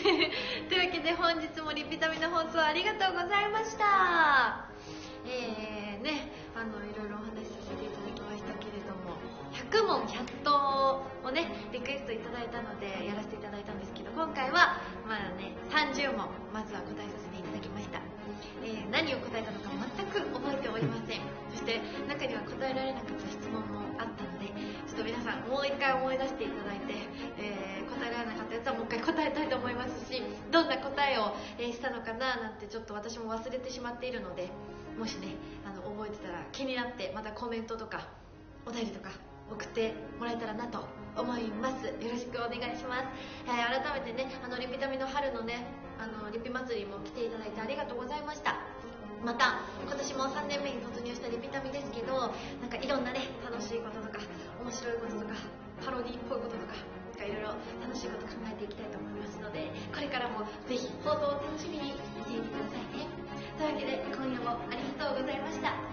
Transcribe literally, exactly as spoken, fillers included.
というわけで本日もリピタミの放送ありがとうございました。えーね、あのいろいろお話しさせていただきましたけれども、ひゃくもんひゃくとうをねリクエストいただいたのでやらせていただいたんですけど、今回はまだねさんじゅうもんまずは答えさせていただきました。えー、何を答えたのか全く覚えておりません。そして中には答えられなかった質問もあったので、ちょっと皆さんもう一回思い出していただいて、えー、答えられなかったやつはもう一回答えたいと思いますし、どんな答えを、えー、したのかななんてちょっと私も忘れてしまっているので、もしねあの覚えてたら気になってまたコメントとかお便りとか送ってもらえたらなと思います。よろしくお願いします。えー、改めてねあのリピタミの春のねあのリピ祭りも来ていただいてありがとうございました。また今年もさんねんめに突入したリピタミですけど、なんかいろんなね楽しいこととか面白いこととかパロディっぽいこととかいろいろ楽しいこと考えていきたいと思いますので、これからもぜひ放送を楽しみにしていてくださいね。というわけで今夜もありがとうございました。